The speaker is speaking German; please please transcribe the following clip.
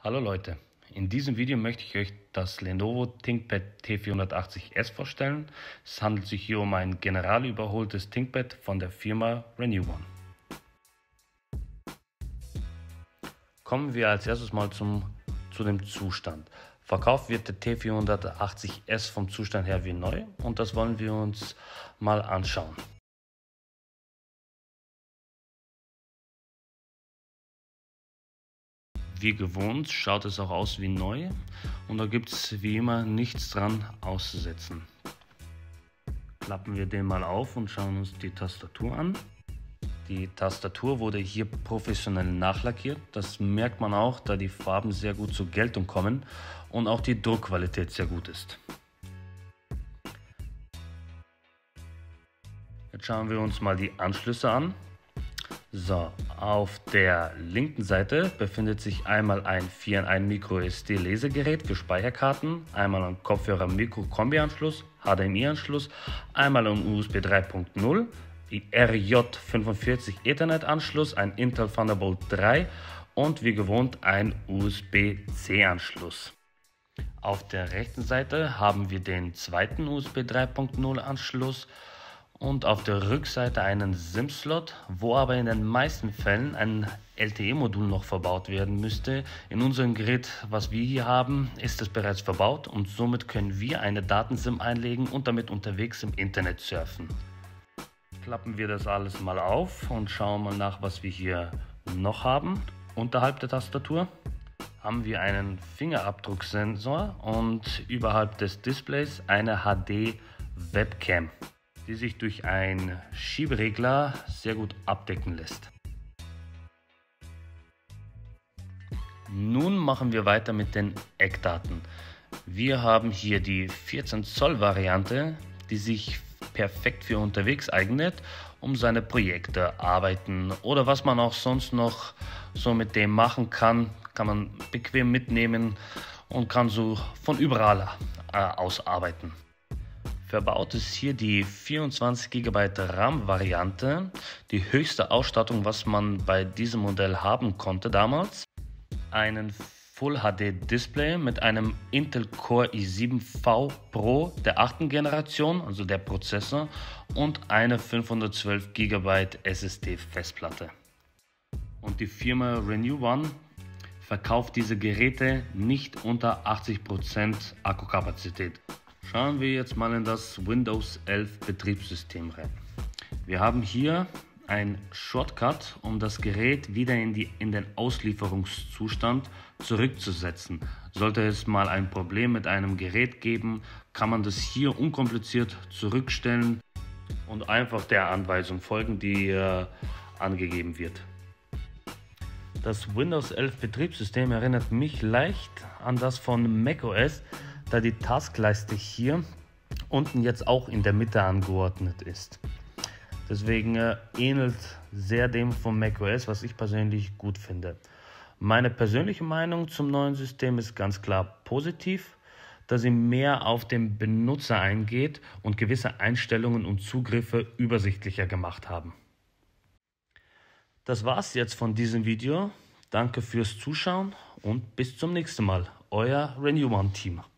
Hallo Leute, in diesem Video möchte ich euch das Lenovo ThinkPad T480S vorstellen. Es handelt sich hier um ein generalüberholtes ThinkPad von der Firma Renew-One. Kommen wir als erstes mal zu dem Zustand. Verkauft wird der T480S vom Zustand her wie neu und das wollen wir uns mal anschauen. Wie gewohnt schaut es auch aus wie neu und da gibt es wie immer nichts dran auszusetzen. Klappen wir den mal auf und schauen uns die Tastatur an. Die Tastatur wurde hier professionell nachlackiert, das merkt man auch, da die Farben sehr gut zur Geltung kommen und auch die Druckqualität sehr gut ist. Jetzt schauen wir uns mal die Anschlüsse an. So, auf der linken Seite befindet sich einmal ein 4-in-1 Micro-SD Lesegerät für Speicherkarten, einmal ein Kopfhörer-Mikro-Kombi-Anschluss, HDMI-Anschluss, einmal ein USB 3.0, RJ45 Ethernet-Anschluss, ein Intel Thunderbolt 3 und wie gewohnt ein USB-C-Anschluss. Auf der rechten Seite haben wir den zweiten USB 3.0 Anschluss und auf der Rückseite einen SIM-Slot, wo aber in den meisten Fällen ein LTE-Modul noch verbaut werden müsste. In unserem Gerät, was wir hier haben, ist es bereits verbaut und somit können wir eine Daten-SIM einlegen und damit unterwegs im Internet surfen. Klappen wir das alles mal auf und schauen mal nach, was wir hier noch haben. Unterhalb der Tastatur haben wir einen Fingerabdrucksensor und überhalb des Displays eine HD-Webcam, die sich durch einen Schieberegler sehr gut abdecken lässt. Nun machen wir weiter mit den Eckdaten. Wir haben hier die 14 Zoll Variante, die sich perfekt für unterwegs eignet, um seine Projekte, Arbeiten oder was man auch sonst noch so mit dem machen kann, kann man bequem mitnehmen und kann so von überall aus arbeiten. Verbaut ist hier die 24 GB RAM-Variante, die höchste Ausstattung, was man bei diesem Modell haben konnte damals. Einen Full-HD-Display mit einem Intel Core i7V Pro der 8. Generation, also der Prozessor, und eine 512 GB SSD-Festplatte. Und die Firma Renew-One verkauft diese Geräte nicht unter 80% Akkukapazität. Schauen wir jetzt mal in das Windows 11 Betriebssystem rein. Wir haben hier ein Shortcut, um das Gerät wieder in den Auslieferungszustand zurückzusetzen. Sollte es mal ein Problem mit einem Gerät geben, kann man das hier unkompliziert zurückstellen und einfach der Anweisung folgen, die angegeben wird. Das Windows 11 Betriebssystem erinnert mich leicht an das von macOS, da die Taskleiste hier unten jetzt auch in der Mitte angeordnet ist. Deswegen ähnelt sehr dem von macOS, was ich persönlich gut finde. Meine persönliche Meinung zum neuen System ist ganz klar positiv, da sie mehr auf den Benutzer eingeht und gewisse Einstellungen und Zugriffe übersichtlicher gemacht haben. Das war's jetzt von diesem Video. Danke fürs Zuschauen und bis zum nächsten Mal. Euer Renew-One Team.